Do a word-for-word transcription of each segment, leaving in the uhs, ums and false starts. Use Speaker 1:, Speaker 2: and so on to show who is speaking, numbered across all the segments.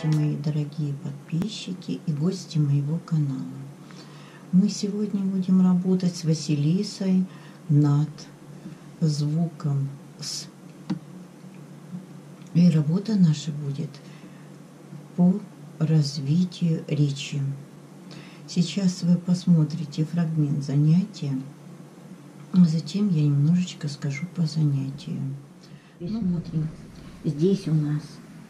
Speaker 1: Здравствуйте, мои дорогие подписчики и гости моего канала. Мы сегодня будем работать с Василисой над звуком «с». И работа наша будет по развитию речи. Сейчас вы посмотрите фрагмент занятия, а затем я немножечко скажу по занятию. Смотрим. Здесь у нас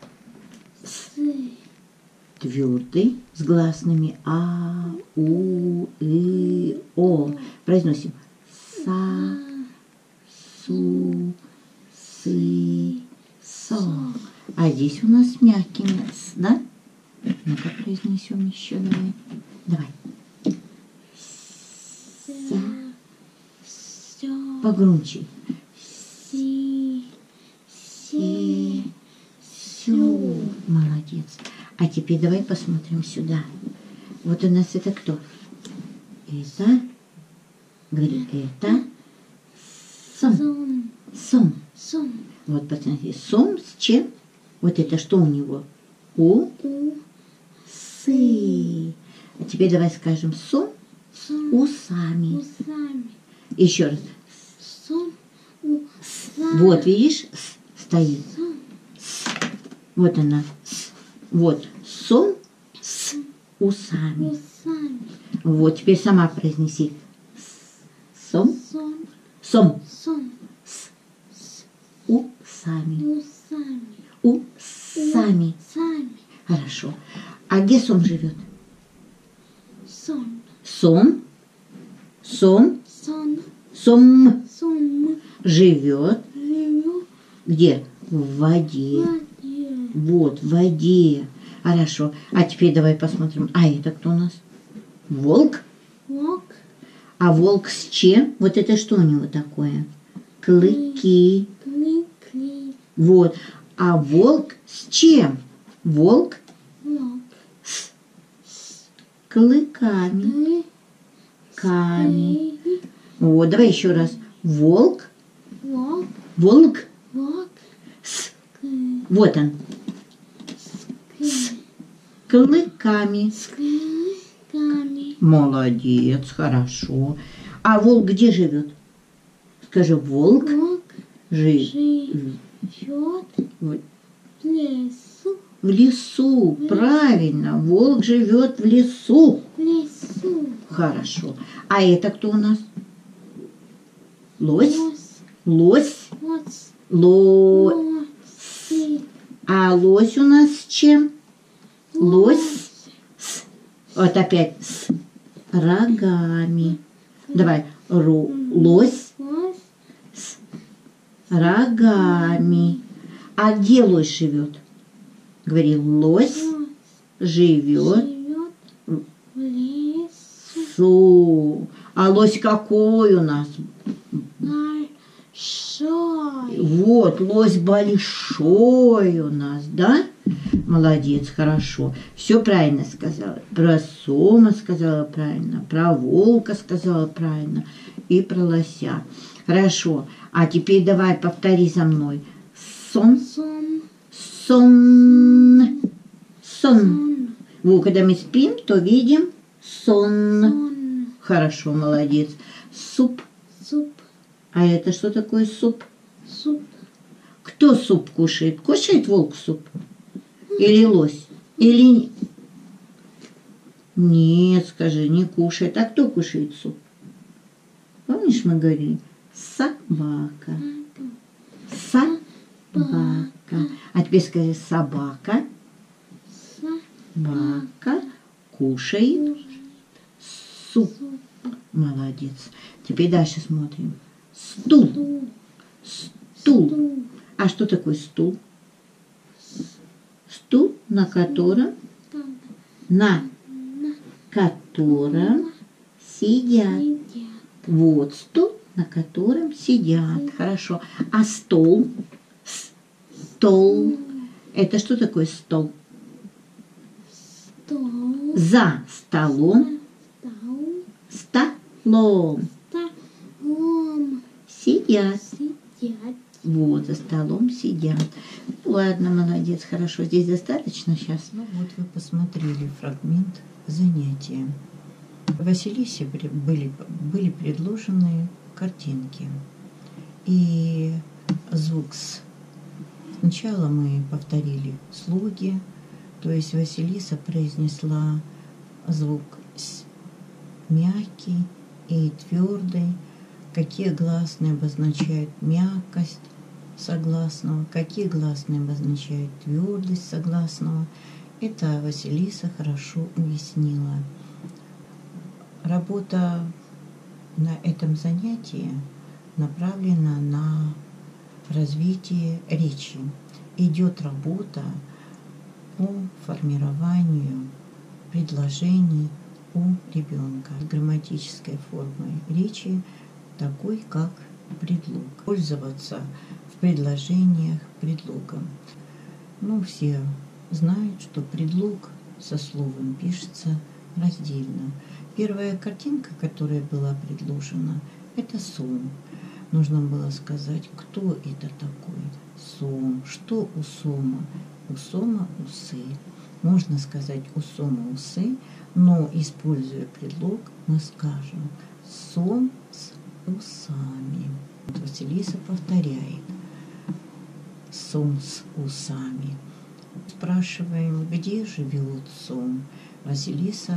Speaker 1: твердый с гласными а, у, и, о. Произносим са, су, сы, со. А здесь у нас с мягкими с, да? Ну-ка произнесем еще, давай. Давай. Ся. Погромче. Си, си, сю. Молодец. А теперь давай посмотрим сюда. Вот у нас это кто? Это, говори, это сом. Сом. Сом. Вот, посмотрите, сом с чем? Вот это что у него? У. У. Сы. А теперь давай скажем сом с усами. Усами. Еще раз. Сом. Усами. Вот, видишь, с стоит. Сом. С. Вот она. С. Вот. Сом с усами. Усами. Вот, теперь сама произнеси. Сом. Сом. Сом. Сом. С. С. Усами. Усами. Усами. Усами. Хорошо. А где сом живет? Сом. Сом. Сом. Сом. Сом. Сом. Живет. Живет. Где? В воде. Вот, в воде. Хорошо. А теперь давай посмотрим. А это кто у нас? Волк? Волк. А волк с чем? Вот это что у него такое? Клыки. Клыки. Вот. А волк с чем? Волк? Волк. С, с клыками. Клыками. Вот, давай еще раз. Волк. Волк. Волк. Волк. С. Вот он. С клыками. С клыками. Молодец, хорошо. А волк где живет? Скажи, волк, волк жив... живет в лесу. В лесу, в правильно. Волк живет в лесу. В лесу. Хорошо. А это кто у нас? Лось? Лось. Лось. Лось. А лось у нас с чем? Лось. С. Вот опять с рогами. Давай. Ру. Лось. С рогами. А где лось живет? Говори, лось живет в лесу. А лось какой у нас? Большой. Вот, лось большой у нас, да? Молодец, хорошо. Все правильно сказала. Про сома сказала правильно, про волка сказала правильно и про лося. Хорошо. А теперь давай повтори за мной. Сон. Сон. Сон. Сон. Вот, когда мы спим, то видим сон. Сон. Хорошо, молодец. Суп. Суп. А это что такое суп? Суп. Кто суп кушает? Кушает волк суп? Или лось? Или... Нет, скажи, не кушает. А кто кушает суп? Помнишь, мы говорили? Собака. Собака. А теперь скажи, собака. Собака кушает суп. Молодец. Теперь дальше смотрим. Стул. Стул. А что такое стул? Стул, на котором, на котором сидят. Вот стул, на котором сидят. Хорошо. А стол? Стол. Это что такое стол? Стол. За столом. Столом. Столом. Сидят. Сидят. Вот, за столом сидят. Ладно, молодец, хорошо. Здесь достаточно сейчас?
Speaker 2: Ну вот вы посмотрели фрагмент занятия. Василисе были, были предложены картинки. И звук «с». Сначала мы повторили слоги, то есть Василиса произнесла звук «с» мягкий и твердый, какие гласные обозначают мягкость согласного, какие гласные обозначают твердость согласного. Это Василиса хорошо уяснила. Работа на этом занятии направлена на развитие речи. Идет работа по формированию предложений у ребенка с грамматической формой речи, такой как предлог. Пользоваться в предложениях предлогом. Ну, все знают, что предлог со словом пишется раздельно. Первая картинка, которая была предложена, это сом. Нужно было сказать, кто это такой сом, что у сома. У сома усы. Можно сказать у сома усы, но, используя предлог, мы скажем сом с усами. Василиса повторяет сом с усами. Спрашиваем, где живет сом. Василиса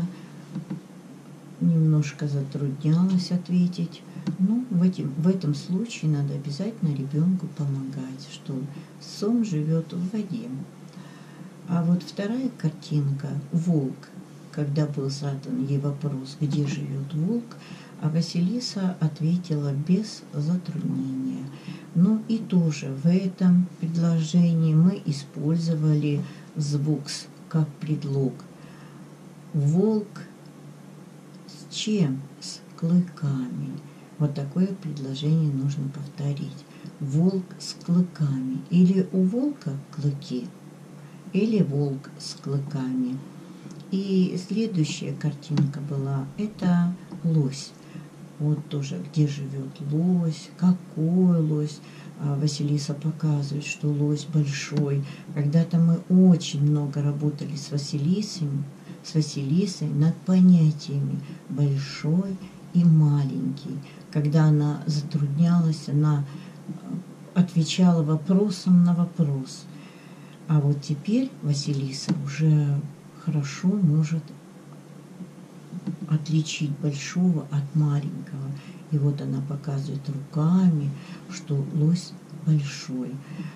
Speaker 2: немножко затруднялась ответить. Ну, в, этим, в этом случае надо обязательно ребенку помогать, что сом живет в воде. А вот вторая картинка – волк. Когда был задан ей вопрос, где живет волк, а Василиса ответила без затруднения. Ну и тоже в этом предложении мы использовали звук «с» как предлог. Волк с чем? С клыками. Вот такое предложение нужно повторить. Волк с клыками. Или у волка клыки, или волк с клыками. И следующая картинка была, это лось. Вот тоже, где живет лось, какой лось. Василиса показывает, что лось большой. Когда-то мы очень много работали с Василисой, с Василисой над понятиями большой и маленький. Когда она затруднялась, она отвечала вопросом на вопрос. А вот теперь Василиса уже хорошо может отличить большого от маленького. И вот она показывает руками, что лось большой.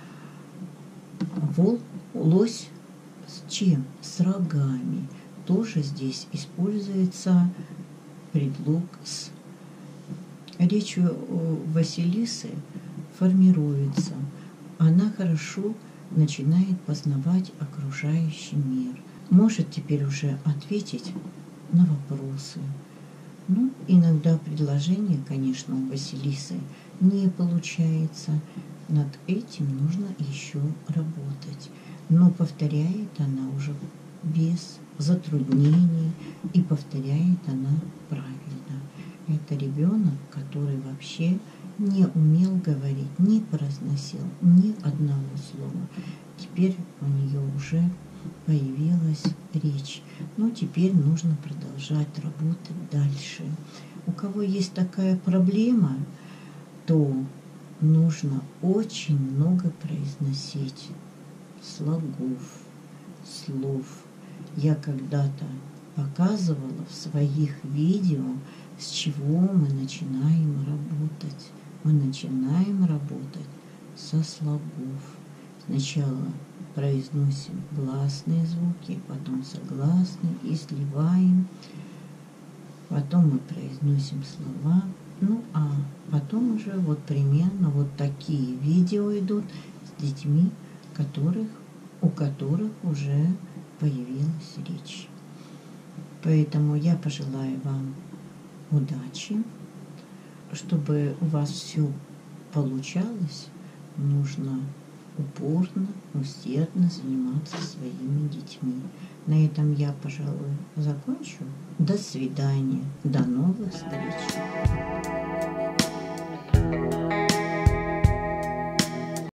Speaker 2: Волк, лось с чем? С рогами. Тоже здесь используется предлог «с». Речь Василисы формируется. Она хорошо начинает познавать окружающий мир. Может теперь уже ответить на вопросы. Ну, иногда предложение, конечно, у Василисы не получается. Над этим нужно еще работать. Но повторяет она уже без затруднений, и повторяет она правильно. Это ребенок, который вообще не умел говорить, не произносил ни одного слова. Теперь у нее уже появилась речь. Но теперь нужно продолжать работать дальше. У кого есть такая проблема, то нужно очень много произносить слогов, слов. Я когда-то показывала в своих видео, с чего мы начинаем работать. Мы начинаем работать со слогов. Сначала произносим гласные звуки, потом согласные и сливаем. Потом мы произносим слова. Ну, а потом уже вот примерно вот такие видео идут с детьми, которых, у которых уже появилась речь. Поэтому я пожелаю вам удачи. Чтобы у вас все получалось, нужно упорно, усердно заниматься своими детьми. На этом я, пожалуй, закончу. До свидания. До новых встреч.